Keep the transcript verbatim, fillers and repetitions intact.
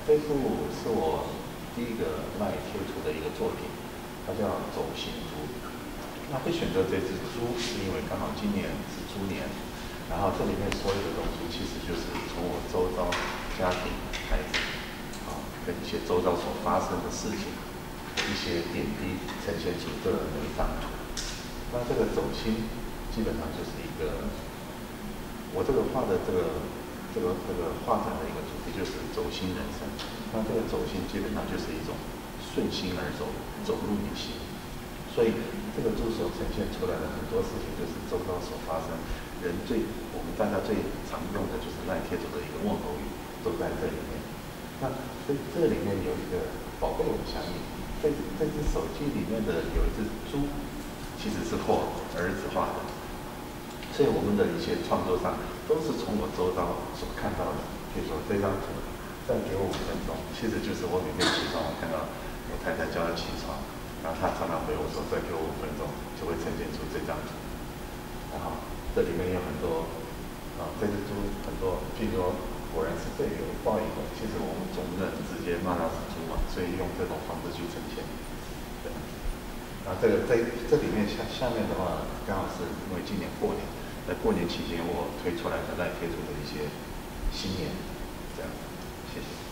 这幅是我第一个赖贴图的一个作品，它叫走心猪。那会选择这只猪，是因为刚好今年是猪年，然后这里面所有的东西其实就是从我周遭家庭、孩子啊，跟一些周遭所发生的事情，一些点滴呈现出这样的一张图。那这个走心基本上就是一个，我这个画的这个这个这个画展的一个主题就是走心人生。那这个走心基本上就是一种顺心而走，走入你心。所以这个猪所呈现出来的很多事情，就是周遭所发生人最我们大家最常用的就是赖贴图的一个问候语，都在这里面。那这这里面有一个宝贝我相应，这这只手机里面的有一只猪，其实是我儿子画的。所以我们的一些创作上都是从我周遭所看到的。比如说这张图，再给我五分钟，其实就是我每天起床，我看到我太太叫他起床，然后他常常回我说再给我五分钟，就会呈现出这张图。然后这里面有很多啊，这只猪很多，譬如说果然是罪有报应的。其实我们总不能直接骂它是猪嘛，所以用这种方式去呈现。对。啊，这个这这里面下下面的话，刚好是因为今年过年，在过年期间我推出来的赖贴图的一些新年，这样，谢谢。